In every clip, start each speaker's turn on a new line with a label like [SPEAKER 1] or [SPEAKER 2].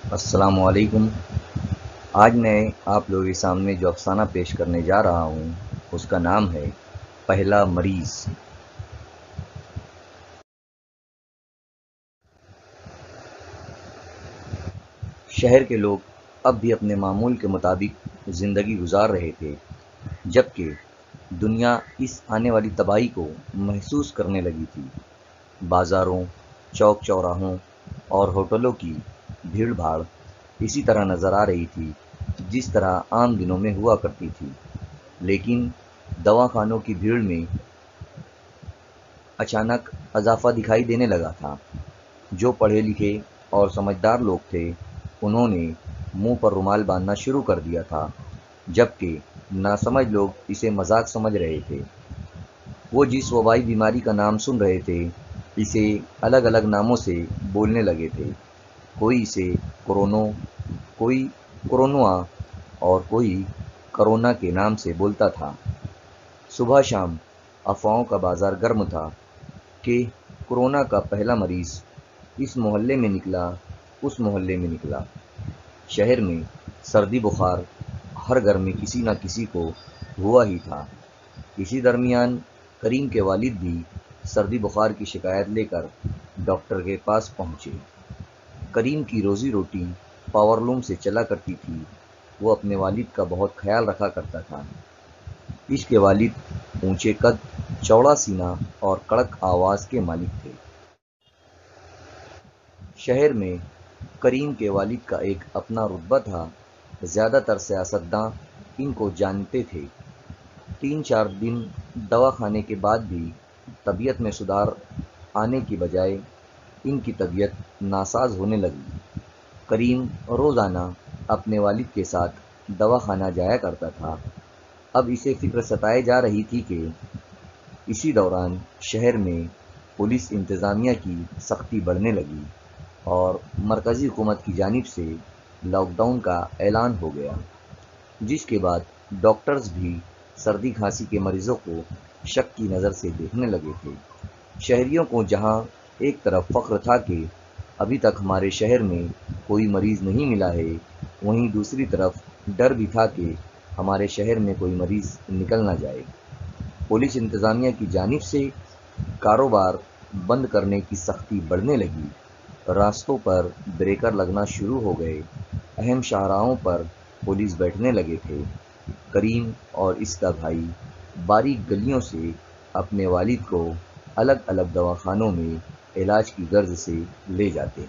[SPEAKER 1] السلام علیکم۔ آج میں آپ لوگوں کے سامنے جو افسانہ پیش کرنے جا رہا ہوں اس کا نام ہے پہلا مریض۔ شہر کے لوگ اب بھی اپنے معمول کے مطابق زندگی گزار رہے تھے، جبکہ دنیا اس آنے والی تباہی کو محسوس کرنے لگی تھی۔ بازاروں، چوک چوراہوں اور ہوٹلوں کی بھیڑ بھاڑ اسی طرح نظر آ رہی تھی جس طرح عام دنوں میں ہوا کرتی تھی، لیکن دواخانوں کی بھیڑ میں اچانک اضافہ دکھائی دینے لگا تھا۔ جو پڑھے لکھے اور سمجھدار لوگ تھے انہوں نے منہ پر رومال باندھنا شروع کر دیا تھا، جبکہ ناسمجھ لوگ اسے مذاق سمجھ رہے تھے۔ وہ جس وبائی بیماری کا نام سن رہے تھے اسے الگ الگ ناموں سے بولنے لگے تھے۔ کوئی اسے کورونو، کوئی کورونوا اور کوئی کرونا کے نام سے بولتا تھا۔ صبح شام افواہوں کا بازار گرم تھا کہ کورونا کا پہلا مریض اس محلے میں نکلا، اس محلے میں نکلا۔ شہر میں سردی بخار ہر گھر میں کسی نہ کسی کو ہوا ہی تھا۔ اسی درمیان کریم کے والد بھی سردی بخار کی شکایت لے کر ڈاکٹر کے پاس پہنچے۔ کریم کی روزی روٹی پاور لوم سے چلا کرتی تھی۔ وہ اپنے والد کا بہت خیال رکھا کرتا تھا۔ اس کے والد اونچے قد، چوڑا سینہ اور کڑک آواز کے مالک تھے۔ شہر میں کریم کے والد کا ایک اپنا رتبہ تھا۔ زیادہ تر سیاستداں ان کو جانتے تھے۔ 3-4 دن دواخانے کے بعد بھی طبیعت میں سدھار آنے کی بجائے ان کی طبیعت ناساز ہونے لگی۔ کریم روزانہ اپنے والد کے ساتھ دواخانہ جایا کرتا تھا۔ اب اسے فکر ستائے جا رہی تھی کہ اسی دوران شہر میں پولیس انتظامیہ کی سختی بڑھنے لگی اور مرکزی حکومت کی جانب سے لاک ڈاؤن کا اعلان ہو گیا، جس کے بعد ڈاکٹرز بھی سردی کھانسی کے مریضوں کو شک کی نظر سے دیکھنے لگے تھے۔ شہریوں کو جہاں ایک طرف فخر تھا کہ ابھی تک ہمارے شہر میں کوئی مریض نہیں ملا ہے، وہیں دوسری طرف ڈر بھی تھا کہ ہمارے شہر میں کوئی مریض نکل نہ جائے۔ پولیس انتظامیہ کی جانب سے کاروبار بند کرنے کی سختی بڑھنے لگی۔ راستوں پر بریکر لگنا شروع ہو گئے۔ اہم شاہراہوں پر پولیس بیٹھنے لگے تھے۔ کریم اور اس کا بھائی باریک گلیوں سے اپنے والد کو الگ الگ دواخانوں میں علاج کی غرض سے لے جاتے۔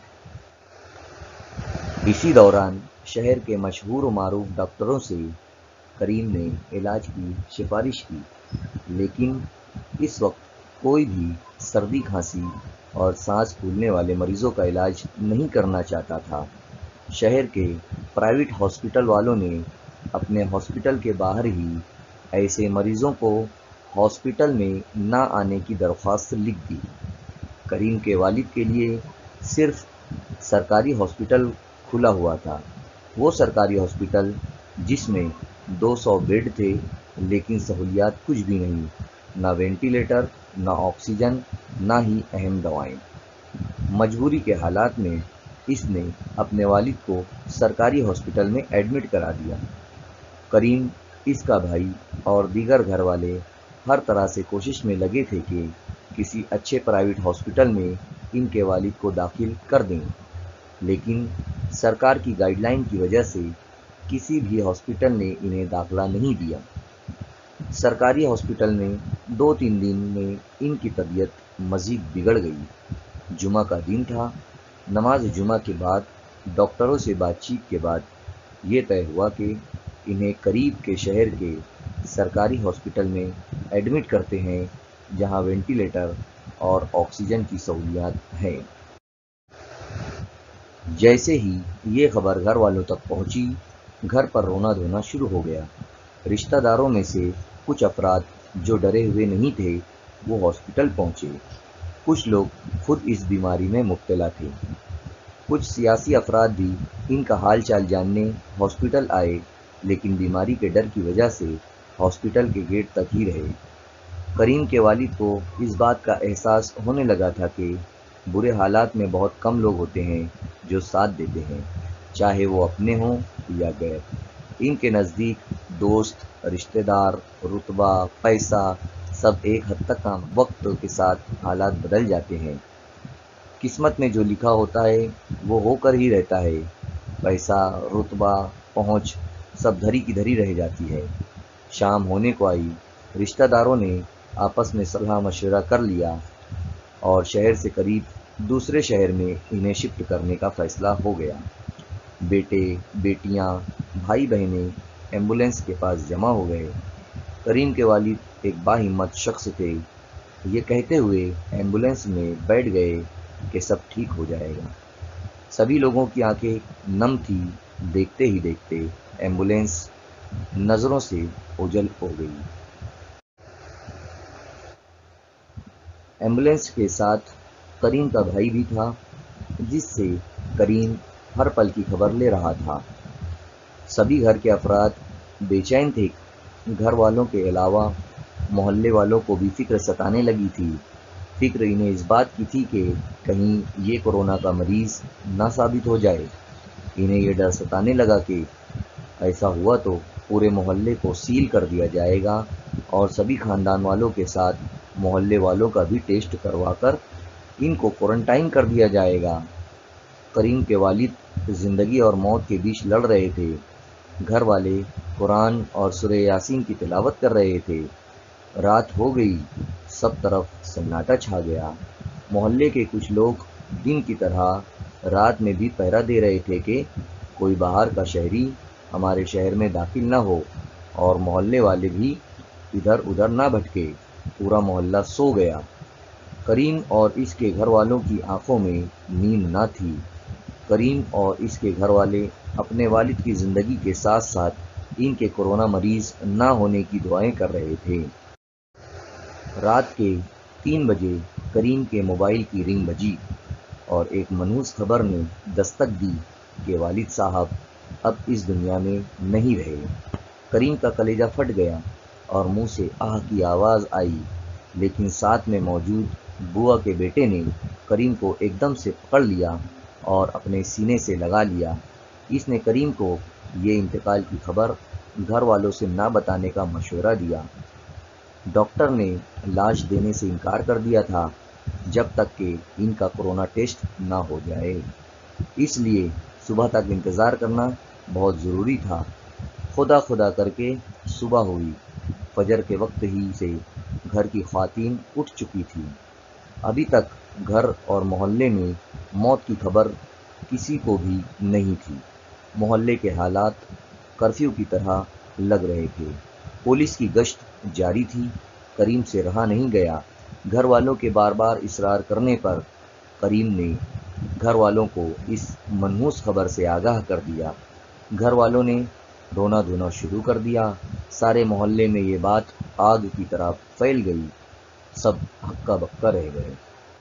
[SPEAKER 1] اسی دوران شہر کے مشہور و معروف ڈاکٹروں سے کریم نے علاج کی سفارش کی، لیکن اس وقت کوئی بھی سردی کھانسی اور سانس پھولنے والے مریضوں کا علاج نہیں کرنا چاہتا تھا۔ شہر کے پرائیویٹ ہاسپٹل والوں نے اپنے ہاسپٹل کے باہر ہی ایسے مریضوں کو ہاسپٹل میں نہ آنے کی درخواست لکھ دی۔ کریم کے والد کے لیے صرف سرکاری ہاسپٹل کھلا ہوا تھا۔ وہ سرکاری ہاسپٹل جس میں 200 بیڈ تھے، لیکن سہولیات کچھ بھی نہیں، نہ وینٹیلیٹر، نہ آکسیجن، نہ ہی اہم دوائیں۔ مجبوری کے حالات میں اس نے اپنے والد کو سرکاری ہاسپٹل میں ایڈمٹ کرا دیا۔ کریم، اس کا بھائی اور دیگر گھر والے ہر طرح سے کوشش میں لگے تھے کہ کسی اچھے پرائیویٹ ہاسپٹل میں ان کے والد کو داخل کر دیں، لیکن سرکار کی گائیڈ لائن کی وجہ سے کسی بھی ہاسپٹل نے انہیں داخلہ نہیں دیا۔ سرکاری ہاسپٹل میں 2-3 دن میں ان کی طبیعت مزید بگڑ گئی۔ جمعہ کا دن تھا۔ نماز جمعہ کے بعد ڈاکٹروں سے بات چیت کے بعد یہ طے ہوا کہ انہیں قریب کے شہر کے سرکاری ہاسپٹل میں ایڈمٹ کرتے ہیں، جہاں وینٹیلیٹر اور آکسیجن کی سہولیات ہیں۔ جیسے ہی یہ خبر گھر والوں تک پہنچی، گھر پر رونا دھونا شروع ہو گیا۔ رشتہ داروں میں سے کچھ افراد جو ڈرے ہوئے نہیں تھے وہ ہاسپٹل پہنچے۔ کچھ لوگ خود اس بیماری میں مبتلا تھے۔ کچھ سیاسی افراد بھی ان کا حال چال جاننے ہاسپٹل آئے، لیکن بیماری کے ڈر کی وجہ سے ہاسپٹل کے گیٹ تک ہی رہے۔ کریم کے والد کو اس بات کا احساس ہونے لگا تھا کہ برے حالات میں بہت کم لوگ ہوتے ہیں جو ساتھ دیتے ہیں۔ چاہے وہ اپنے ہوں یا غیر۔ ان کے نزدیک دوست، رشتہ دار، رتبہ، پیسہ سب ایک حد تک کام، وقت کے ساتھ حالات بدل جاتے ہیں۔ قسمت میں جو لکھا ہوتا ہے وہ ہو کر ہی رہتا ہے۔ پیسہ، رتبہ، پہنچ سب دھری کی دھری رہ جاتی ہے۔ شام ہونے کو آئی، رشتہ داروں نے آپس میں صلاح مشورہ کر لیا اور شہر سے قریب دوسرے شہر میں انہیں شفٹ کرنے کا فیصلہ ہو گیا۔ بیٹے، بیٹیاں، بھائی بہنیں ایمبولینس کے پاس جمع ہو گئے۔ کریم کے والد ایک باہمت شخص تھے، یہ کہتے ہوئے ایمبولینس میں بیٹھ گئے کہ سب ٹھیک ہو جائے گا۔ سبھی لوگوں کی آنکھیں نم تھی، دیکھتے ہی دیکھتے ایمبولینس نظروں سے اوجھل ہو گئی۔ ایمبولینس کے ساتھ کریم کا بھائی بھی تھا، جس سے کریم ہر پل کی خبر لے رہا تھا۔ سبھی گھر کے افراد بے چین تھے۔ گھر والوں کے علاوہ محلے والوں کو بھی فکر ستانے لگی تھی۔ فکر انہیں اس بات کی تھی کہ کہیں یہ کورونا کا مریض نہ ثابت ہو جائے۔ انہیں یہ ڈر ستانے لگا کہ ایسا ہوا تو پورے محلے کو سیل کر دیا جائے گا اور سبھی خاندان والوں کے ساتھ محلے والوں کا بھی ٹیسٹ کروا کر ان کو کوارنٹائن کر دیا جائے گا۔ کریم کے والد زندگی اور موت کے بیچ لڑ رہے تھے۔ گھر والے قرآن اور سورہ یاسین کی تلاوت کر رہے تھے۔ رات ہو گئی، سب طرف سناٹا چھا گیا۔ محلے کے کچھ لوگ دن کی طرح رات میں بھی پہرا دے رہے تھے کہ کوئی باہر کا شہری ہمارے شہر میں داخل نہ ہو، اور محلے والے بھی ادھر ادھر نہ بھٹکے۔ پورا محلہ سو گیا۔ کریم اور اس کے گھر والوں کی آنکھوں میں نیند نہ تھی۔ کریم اور اس کے گھر والے اپنے والد کی زندگی کے ساتھ ساتھ ان کے کورونا مریض نہ ہونے کی دعائیں کر رہے تھے۔ رات کے 3 بجے کریم کے موبائل کی رنگ بجی اور ایک منحوس خبر نے دستک دی کہ والد صاحب اب اس دنیا میں نہیں رہے۔ کریم کا کلیجہ پھٹ گیا اور منہ سے آہ کی آواز آئی، لیکن ساتھ میں موجود بوا کے بیٹے نے کریم کو ایک دم سے پکڑ لیا اور اپنے سینے سے لگا لیا۔ اس نے کریم کو یہ انتقال کی خبر گھر والوں سے نہ بتانے کا مشورہ دیا۔ ڈاکٹر نے لاش دینے سے انکار کر دیا تھا جب تک کہ ان کا کورونا ٹیسٹ نہ ہو جائے، اس لیے صبح تک انتظار کرنا بہت ضروری تھا۔ خدا خدا کر کے صبح ہوئی۔ فجر کے وقت ہی سے گھر کی خواتین اٹھ چکی تھی۔ ابھی تک گھر اور محلے میں موت کی خبر کسی کو بھی نہیں تھی۔ محلے کے حالات کرفیو کی طرح لگ رہے تھے۔ پولیس کی گشت جاری تھی۔ کریم سے رہا نہیں گیا۔ گھر والوں کے بار بار اصرار کرنے پر کریم نے گھر والوں کو اس منحوس خبر سے آگاہ کر دیا۔ گھر والوں نے رونا دھونا شروع کر دیا۔ سارے محلے میں یہ بات آگ کی طرح پھیل گئی۔ سب ہکا بکا رہ گئے۔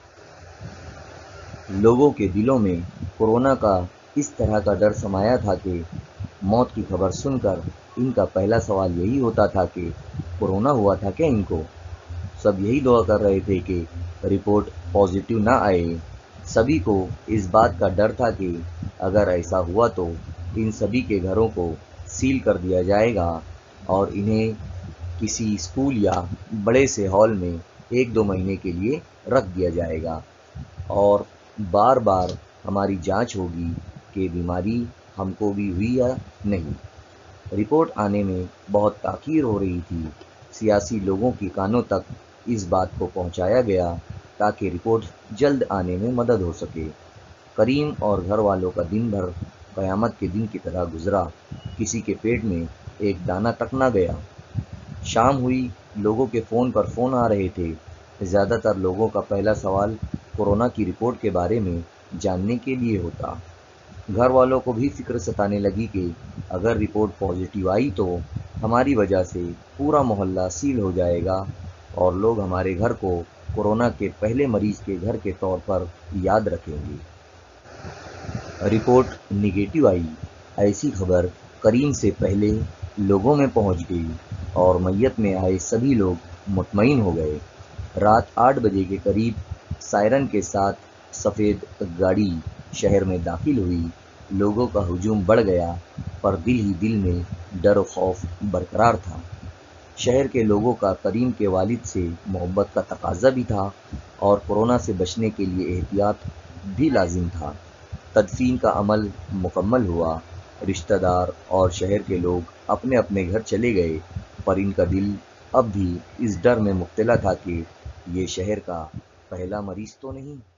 [SPEAKER 1] لوگوں کے دلوں میں کورونا کا اس طرح کا ڈر سمایا تھا کہ موت کی خبر سن کر ان کا پہلا سوال یہی ہوتا تھا کہ کورونا ہوا تھا کیا ان کو؟ سب یہی دعا کر رہے تھے کہ رپورٹ پازیٹیو نہ آئے۔ سبھی کو اس بات کا ڈر تھا کہ اگر ایسا ہوا تو ان سبھی کے گھروں کو سیل کر دیا جائے گا اور انہیں کسی اسکول یا بڑے سے ہال میں 1-2 مہینے کے لیے رکھ دیا جائے گا، اور بار بار ہماری جانچ ہوگی کہ بیماری ہم کو بھی ہوئی یا نہیں۔ رپورٹ آنے میں بہت تاخیر ہو رہی تھی۔ سیاسی لوگوں کے کانوں تک اس بات کو پہنچایا گیا تاکہ رپورٹ جلد آنے میں مدد ہو سکے۔ کریم اور گھر والوں کا دن بھر قیامت کے دن کی طرح گزرا۔ کسی کے پیٹ میں ایک دانہ تک نہ گیا۔ شام ہوئی، لوگوں کے فون پر فون آ رہے تھے۔ زیادہ تر لوگوں کا پہلا سوال کورونا کی رپورٹ کے بارے میں جاننے کے لیے ہوتا۔ گھر والوں کو بھی فکر ستانے لگی کہ اگر رپورٹ پازیٹیو آئی تو ہماری وجہ سے پورا محلہ سیل ہو جائے گا اور لوگ ہمارے گھر کو کورونا کے پہلے مریض کے گھر کے طور پر یاد رکھیں گے۔ رپورٹ نگیٹو آئی، ایسی خبر کریم سے پہلے لوگوں میں پہنچ گئی اور میت میں آئے سبھی لوگ مطمئن ہو گئے۔ رات 8 بجے کے قریب سائرن کے ساتھ سفید گاڑی شہر میں داخل ہوئی۔ لوگوں کا ہجوم بڑھ گیا، پر دل ہی دل میں ڈر و خوف برقرار تھا۔ شہر کے لوگوں کا کریم کے والد سے محبت کا تقاضا بھی تھا اور کورونا سے بچنے کے لیے احتیاط بھی لازم تھا۔ تدفین کا عمل مکمل ہوا، رشتہ دار اور شہر کے لوگ اپنے اپنے گھر چلے گئے، پر ان کا دل اب بھی اس ڈر میں مبتلا تھا کہ یہ شہر کا پہلا مریض تو نہیں۔